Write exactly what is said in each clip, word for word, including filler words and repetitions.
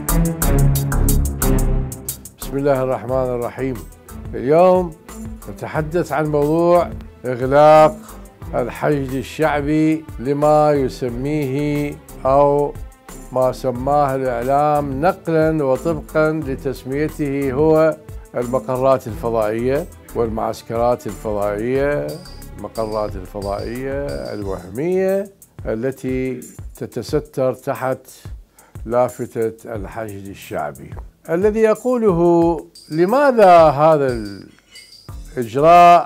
بسم الله الرحمن الرحيم. اليوم نتحدث عن موضوع إغلاق الحشد الشعبي لما يسميه أو ما سماه الإعلام نقلا وطبقا لتسميته هو المقرات الفضائية والمعسكرات الفضائية، المقرات الفضائية الوهمية التي تتستر تحت لافتة الحشد الشعبي. الذي أقوله لماذا هذا الإجراء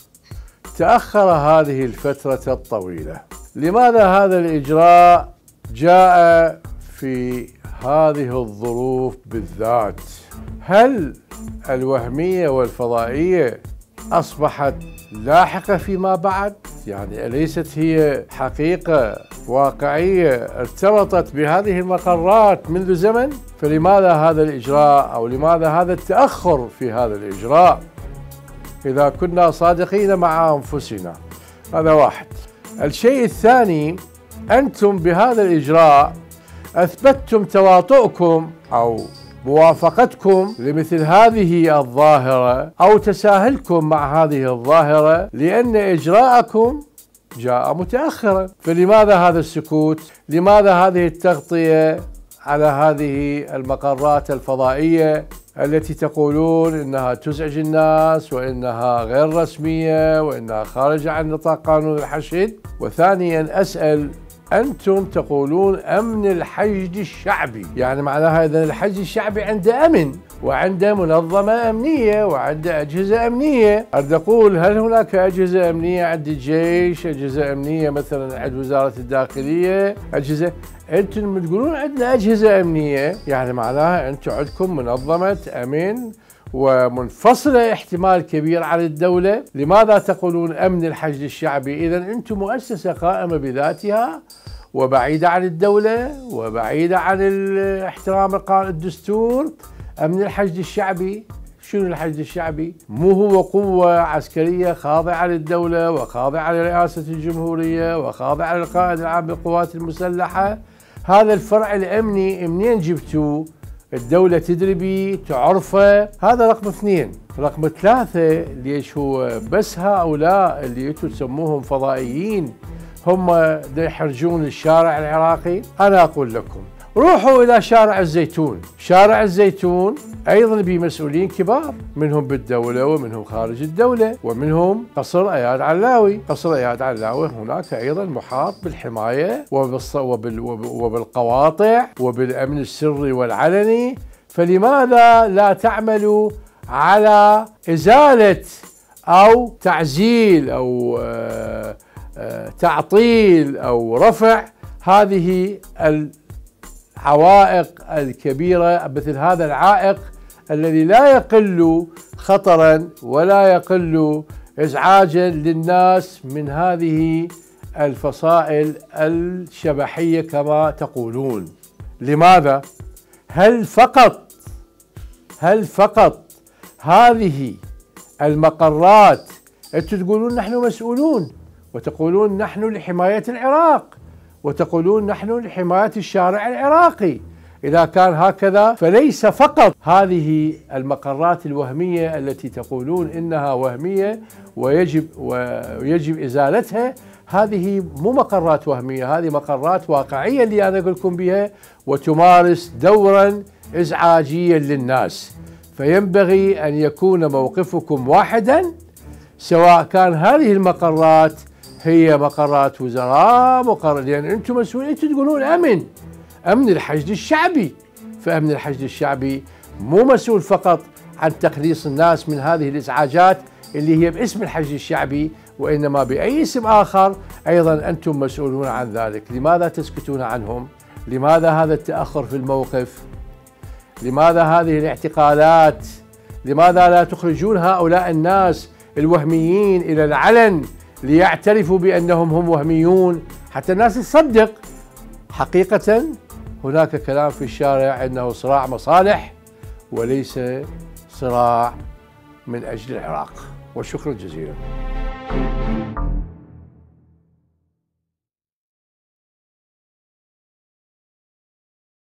تأخر هذه الفترة الطويلة؟ لماذا هذا الإجراء جاء في هذه الظروف بالذات؟ هل الوهمية والفضائية أصبحت لاحقة فيما بعد؟ يعني أليست هي حقيقة واقعية ارتبطت بهذه المقرات منذ زمن؟ فلماذا هذا الإجراء أو لماذا هذا التأخر في هذا الإجراء إذا كنا صادقين مع أنفسنا؟ هذا واحد. الشيء الثاني، أنتم بهذا الإجراء أثبتتم تواطؤكم أو موافقتكم لمثل هذه الظاهرة أو تساهلكم مع هذه الظاهرة لأن إجراءكم جاء متأخرا. فلماذا هذا السكوت؟ لماذا هذه التغطية على هذه المقرات الفضائية التي تقولون إنها تزعج الناس وإنها غير رسمية وإنها خارجة عن نطاق قانون الحشد؟ وثانيا أسأل، أنتم تقولون أمن الحشد الشعبي، يعني معناها إذن الحشد الشعبي عنده أمن وعنده منظمة أمنية وعنده أجهزة أمنية. أريد أقول، هل هناك أجهزة أمنية عند الجيش، أجهزة أمنية مثلا عند وزارة الداخلية، أجهزة؟ أنتم تقولون عندنا أجهزة أمنية، يعني معناها أنتم عندكم منظمة أمن ومنفصلة احتمال كبير عن الدولة. لماذا تقولون أمن الحشد الشعبي؟ إذن أنتم مؤسسة قائمة بذاتها وبعيدة عن الدولة وبعيدة عن احترام الدستور. أمن الحشد الشعبي، شنو الحشد الشعبي؟ مو هو قوة عسكرية خاضعة للدولة وخاضعة لرئاسة الجمهورية وخاضعة للقائد العام للقوات المسلحة؟ هذا الفرع الأمني منين جبتوه؟ الدولة تدري بيه، تعرفه؟ هذا رقم اثنين. رقم ثلاثة، ليش هو بس هؤلاء اللي انتم تسموهم فضائيين هم دا يحرجون الشارع العراقي؟ أنا أقول لكم روحوا إلى شارع الزيتون. شارع الزيتون أيضا بمسؤولين كبار، منهم بالدولة ومنهم خارج الدولة ومنهم قصر أياد علاوي. قصر أياد علاوي هناك أيضا محاط بالحماية وبالقواطع وبالأمن السري والعلني. فلماذا لا تعملوا على إزالة أو تعزيل أو تعطيل أو رفع هذه العوائق الكبيرة، مثل هذا العائق الذي لا يقل خطرا ولا يقل إزعاجا للناس من هذه الفصائل الشبحية كما تقولون؟ لماذا؟ هل فقط هل فقط هذه المقرات أنتم تقولون نحن مسؤولون وتقولون نحن لحماية العراق وتقولون نحن لحماية الشارع العراقي؟ إذا كان هكذا فليس فقط هذه المقرات الوهمية التي تقولون إنها وهمية ويجب ويجب إزالتها. هذه مو مقرات وهمية، هذه مقرات واقعية اللي أنا أقول لكم بها وتمارس دورا إزعاجيا للناس. فينبغي أن يكون موقفكم واحدا، سواء كان هذه المقرات هي مقرات وزراء مقر، لأن أنتم مسؤولين، أنتم تقولون أمن أمن الحشد الشعبي. فأمن الحشد الشعبي مو مسؤول فقط عن تخليص الناس من هذه الإزعاجات اللي هي باسم الحشد الشعبي، وإنما بأي اسم آخر أيضا أنتم مسؤولون عن ذلك. لماذا تسكتون عنهم؟ لماذا هذا التأخر في الموقف؟ لماذا هذه الاعتقالات؟ لماذا لا تخرجون هؤلاء الناس الوهميين إلى العلن ليعترفوا بأنهم هم وهميون حتى الناس تصدق؟ حقيقة هناك كلام في الشارع أنه صراع مصالح وليس صراع من أجل العراق. وشكرا جزيلا.